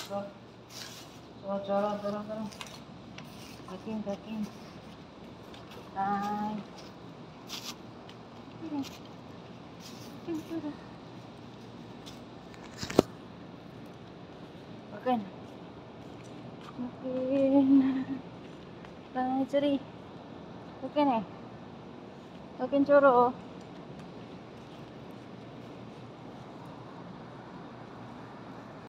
Turun. Packing. Hai. Sini. Turun. Makan. Ceri. Makan Makan coro.